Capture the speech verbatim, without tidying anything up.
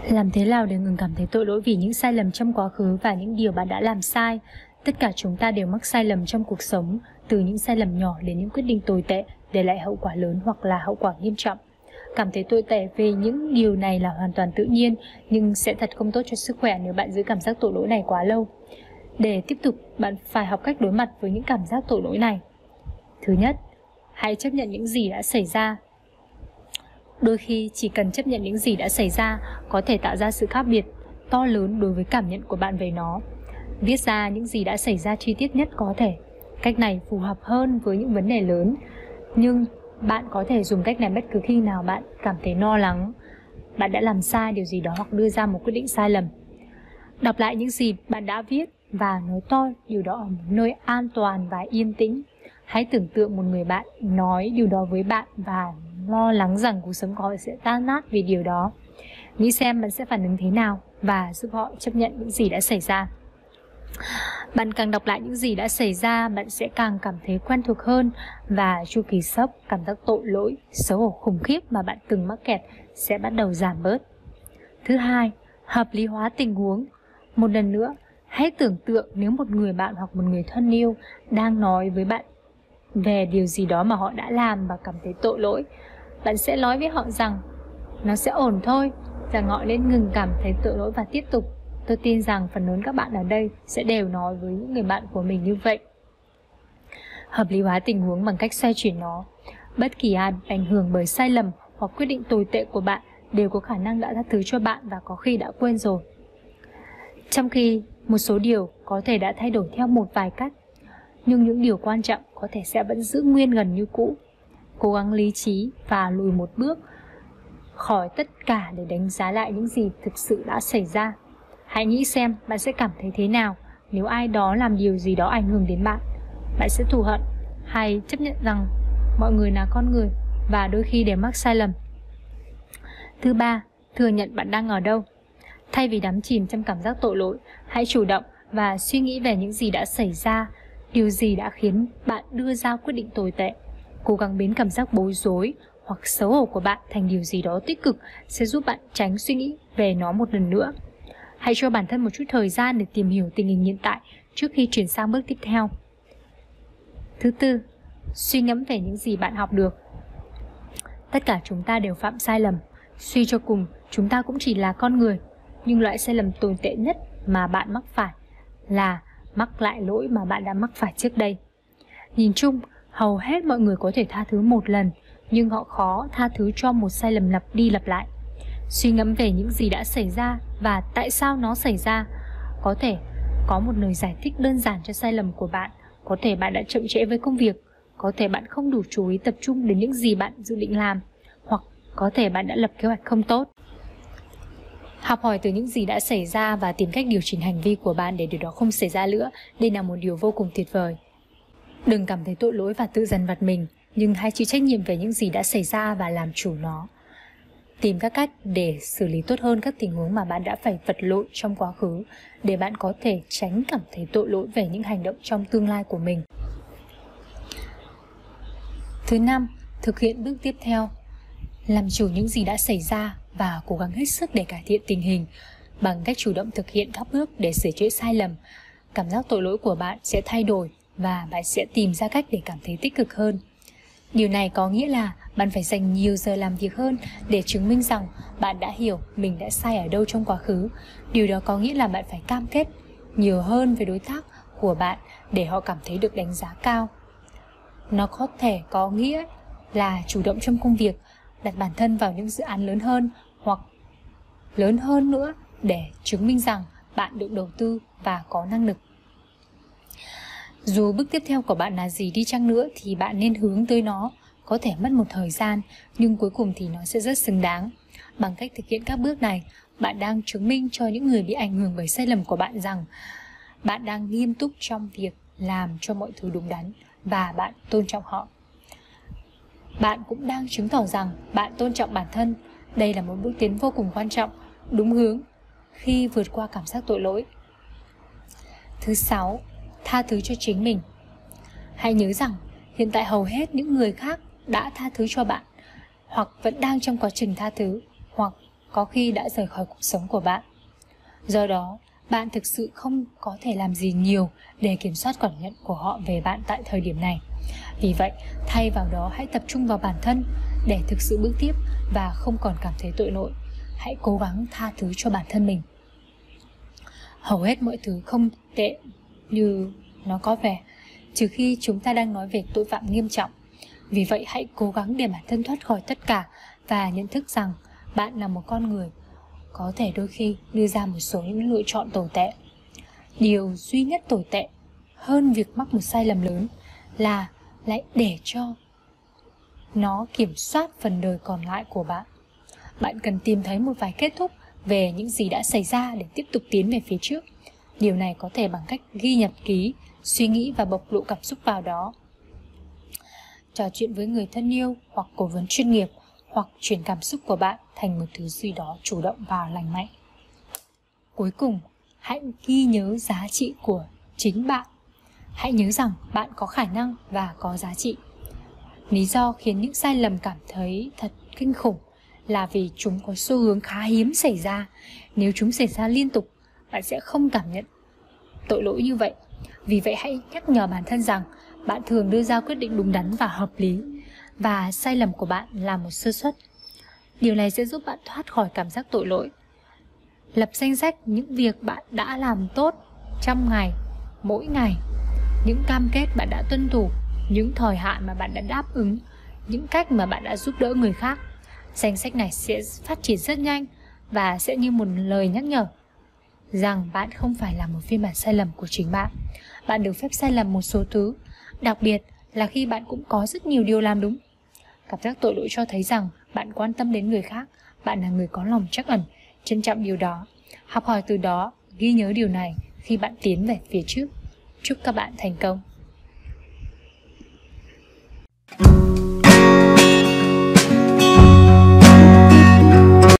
Làm thế nào để ngừng cảm thấy tội lỗi vì những sai lầm trong quá khứ và những điều bạn đã làm sai? Tất cả chúng ta đều mắc sai lầm trong cuộc sống, từ những sai lầm nhỏ đến những quyết định tồi tệ, để lại hậu quả lớn hoặc là hậu quả nghiêm trọng. Cảm thấy tồi tệ về những điều này là hoàn toàn tự nhiên, nhưng sẽ thật không tốt cho sức khỏe nếu bạn giữ cảm giác tội lỗi này quá lâu. Để tiếp tục, bạn phải học cách đối mặt với những cảm giác tội lỗi này. Thứ nhất, hãy chấp nhận những gì đã xảy ra. Đôi khi chỉ cần chấp nhận những gì đã xảy ra có thể tạo ra sự khác biệt to lớn đối với cảm nhận của bạn về nó. Viết ra những gì đã xảy ra chi tiết nhất có thể. Cách này phù hợp hơn với những vấn đề lớn, nhưng bạn có thể dùng cách này bất cứ khi nào bạn cảm thấy lo lắng, bạn đã làm sai điều gì đó hoặc đưa ra một quyết định sai lầm. Đọc lại những gì bạn đã viết và nói to điều đó ở một nơi an toàn và yên tĩnh. Hãy tưởng tượng một người bạn nói điều đó với bạn và lo lắng rằng cuộc sống của họ sẽ tan nát vì điều đó. Nghĩ xem bạn sẽ phản ứng thế nào và giúp họ chấp nhận những gì đã xảy ra. Bạn càng đọc lại những gì đã xảy ra, bạn sẽ càng cảm thấy quen thuộc hơn, và chu kỳ sốc, cảm giác tội lỗi, xấu hổ khủng khiếp mà bạn từng mắc kẹt sẽ bắt đầu giảm bớt. Thứ hai, hợp lý hóa tình huống. Một lần nữa, hãy tưởng tượng nếu một người bạn hoặc một người thân yêu đang nói với bạn về điều gì đó mà họ đã làm và cảm thấy tội lỗi. Bạn sẽ nói với họ rằng nó sẽ ổn thôi, rằng họ nên ngừng cảm thấy tội lỗi và tiếp tục. Tôi tin rằng phần lớn các bạn ở đây sẽ đều nói với những người bạn của mình như vậy. Hợp lý hóa tình huống bằng cách xoay chuyển nó. Bất kỳ ai bị ảnh hưởng bởi sai lầm hoặc quyết định tồi tệ của bạn đều có khả năng đã tha thứ cho bạn và có khi đã quên rồi. Trong khi một số điều có thể đã thay đổi theo một vài cách, nhưng những điều quan trọng có thể sẽ vẫn giữ nguyên gần như cũ. Cố gắng lý trí và lùi một bước khỏi tất cả để đánh giá lại những gì thực sự đã xảy ra. Hãy nghĩ xem bạn sẽ cảm thấy thế nào nếu ai đó làm điều gì đó ảnh hưởng đến bạn. Bạn sẽ thù hận hay chấp nhận rằng mọi người là con người và đôi khi đều mắc sai lầm. Thứ ba, thừa nhận bạn đang ở đâu. Thay vì đắm chìm trong cảm giác tội lỗi, hãy chủ động và suy nghĩ về những gì đã xảy ra, điều gì đã khiến bạn đưa ra quyết định tồi tệ. Cố gắng biến cảm giác bối rối hoặc xấu hổ của bạn thành điều gì đó tích cực sẽ giúp bạn tránh suy nghĩ về nó một lần nữa. Hãy cho bản thân một chút thời gian để tìm hiểu tình hình hiện tại trước khi chuyển sang bước tiếp theo. Thứ tư, suy ngẫm về những gì bạn học được. Tất cả chúng ta đều phạm sai lầm. Suy cho cùng, chúng ta cũng chỉ là con người. Nhưng loại sai lầm tồi tệ nhất mà bạn mắc phải là mắc lại lỗi mà bạn đã mắc phải trước đây. Nhìn chung, hầu hết mọi người có thể tha thứ một lần, nhưng họ khó tha thứ cho một sai lầm lặp đi lặp lại. Suy ngẫm về những gì đã xảy ra và tại sao nó xảy ra. Có thể có một lời giải thích đơn giản cho sai lầm của bạn. Có thể bạn đã chậm trễ với công việc. Có thể bạn không đủ chú ý tập trung đến những gì bạn dự định làm. Hoặc có thể bạn đã lập kế hoạch không tốt. Học hỏi từ những gì đã xảy ra và tìm cách điều chỉnh hành vi của bạn để điều đó không xảy ra nữa. Đây là một điều vô cùng tuyệt vời. Đừng cảm thấy tội lỗi và tự dằn vặt mình, nhưng hãy chịu trách nhiệm về những gì đã xảy ra và làm chủ nó. Tìm các cách để xử lý tốt hơn các tình huống mà bạn đã phải vật lộn trong quá khứ, để bạn có thể tránh cảm thấy tội lỗi về những hành động trong tương lai của mình. Thứ năm, thực hiện bước tiếp theo. Làm chủ những gì đã xảy ra và cố gắng hết sức để cải thiện tình hình. Bằng cách chủ động thực hiện các bước để sửa chữa sai lầm, cảm giác tội lỗi của bạn sẽ thay đổi và bạn sẽ tìm ra cách để cảm thấy tích cực hơn. Điều này có nghĩa là bạn phải dành nhiều giờ làm việc hơn để chứng minh rằng bạn đã hiểu mình đã sai ở đâu trong quá khứ. Điều đó có nghĩa là bạn phải cam kết nhiều hơn với đối tác của bạn để họ cảm thấy được đánh giá cao. Nó có thể có nghĩa là chủ động trong công việc, đặt bản thân vào những dự án lớn hơn hoặc lớn hơn nữa để chứng minh rằng bạn được đầu tư và có năng lực. Dù bước tiếp theo của bạn là gì đi chăng nữa thì bạn nên hướng tới nó. Có thể mất một thời gian, nhưng cuối cùng thì nó sẽ rất xứng đáng. Bằng cách thực hiện các bước này, bạn đang chứng minh cho những người bị ảnh hưởng bởi sai lầm của bạn rằng bạn đang nghiêm túc trong việc làm cho mọi thứ đúng đắn và bạn tôn trọng họ. Bạn cũng đang chứng tỏ rằng bạn tôn trọng bản thân. Đây là một bước tiến vô cùng quan trọng, đúng hướng khi vượt qua cảm giác tội lỗi. Thứ sáu, tha thứ cho chính mình. Hãy nhớ rằng hiện tại hầu hết những người khác đã tha thứ cho bạn, hoặc vẫn đang trong quá trình tha thứ, hoặc có khi đã rời khỏi cuộc sống của bạn. Do đó, bạn thực sự không có thể làm gì nhiều để kiểm soát cảm nhận của họ về bạn tại thời điểm này. Vì vậy, thay vào đó hãy tập trung vào bản thân để thực sự bước tiếp và không còn cảm thấy tội lỗi. Hãy cố gắng tha thứ cho bản thân mình. Hầu hết mọi thứ không tệ như nó có vẻ, trừ khi chúng ta đang nói về tội phạm nghiêm trọng. Vì vậy hãy cố gắng để bản thân thoát khỏi tất cả và nhận thức rằng bạn là một con người có thể đôi khi đưa ra một số những lựa chọn tồi tệ. Điều duy nhất tồi tệ hơn việc mắc một sai lầm lớn là lại để cho nó kiểm soát phần đời còn lại của bạn. Bạn cần tìm thấy một vài kết thúc về những gì đã xảy ra để tiếp tục tiến về phía trước. Điều này có thể bằng cách ghi nhật ký, suy nghĩ và bộc lộ cảm xúc vào đó. Trò chuyện với người thân yêu hoặc cố vấn chuyên nghiệp, hoặc chuyển cảm xúc của bạn thành một thứ gì đó chủ động và lành mạnh. Cuối cùng, hãy ghi nhớ giá trị của chính bạn. Hãy nhớ rằng bạn có khả năng và có giá trị. Lý do khiến những sai lầm cảm thấy thật kinh khủng là vì chúng có xu hướng khá hiếm xảy ra. Nếu chúng xảy ra liên tục, bạn sẽ không cảm nhận tội lỗi như vậy. Vì vậy hãy nhắc nhở bản thân rằng bạn thường đưa ra quyết định đúng đắn và hợp lý, và sai lầm của bạn là một sơ suất. Điều này sẽ giúp bạn thoát khỏi cảm giác tội lỗi. Lập danh sách những việc bạn đã làm tốt trong ngày, mỗi ngày, những cam kết bạn đã tuân thủ, những thời hạn mà bạn đã đáp ứng, những cách mà bạn đã giúp đỡ người khác. Danh sách này sẽ phát triển rất nhanh và sẽ như một lời nhắc nhở rằng bạn không phải là một phiên bản sai lầm của chính bạn. Bạn được phép sai lầm một số thứ, đặc biệt là khi bạn cũng có rất nhiều điều làm đúng. Cảm giác tội lỗi cho thấy rằng bạn quan tâm đến người khác, bạn là người có lòng trắc ẩn, trân trọng điều đó. Học hỏi từ đó, ghi nhớ điều này khi bạn tiến về phía trước. Chúc các bạn thành công.